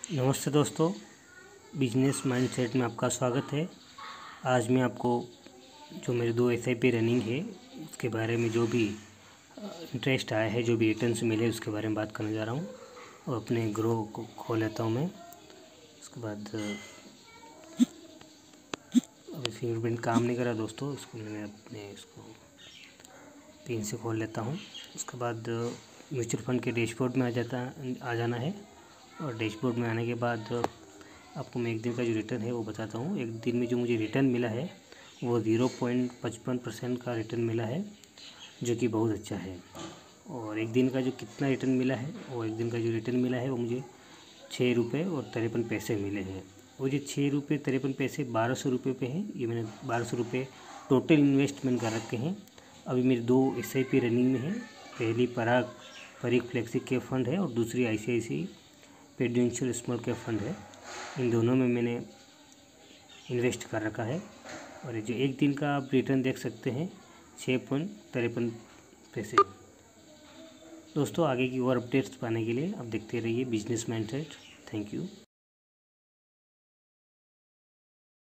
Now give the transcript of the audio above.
नमस्ते दोस्तों, business mindset में आपका स्वागत है। आज मैं आपको जो मेरे 2 SIP रनिंग है उसके बारे में जो भी इंटरेस्ट आया है, जो भी रिटर्न्स मिले उसके बारे में बात करने जा रहा हूँ और अपने ग्रो को खोल लेता हूँ मैं। उसके बाद अभी फिंगरप्रिंट काम नहीं कर रहा दोस्तों, इसको मैं अपने इसको पिन से खोल लेता हूँ। उसके बाद म्यूचुअल फंड के डैशबोर्ड में आ जाना है और डैशबोर्ड में आने के बाद आपको मैं एक दिन का जो रिटर्न है वो बताता हूँ। एक दिन में जो मुझे रिटर्न मिला है वो 0.55% का रिटर्न मिला है, जो कि बहुत अच्छा है। और एक दिन का जो कितना रिटर्न मिला है वो एक दिन का जो रिटर्न मिला है वो मुझे 6 रुपये और 53 पैसे मिले हैं। और ये 6 रुपये 53 पैसे 1200 रुपये पे हैं। ये मैंने 1200 रुपये टोटल इन्वेस्टमेंट कर रखे हैं। अभी मेरे 2 SIP रनिंग में है। पहली परीक फ्लेक्सी के फंड है और दूसरी ICICI presidential small cap fund है। इन दोनों में मैंने इन्वेस्ट कर रखा है और ये जो एक दिन का आप रिटर्न देख सकते हैं 6.53 पैसे। दोस्तों, आगे की और अपडेट्स पाने के लिए आप देखते रहिए बिजनेस माइंडसेट। Thank you.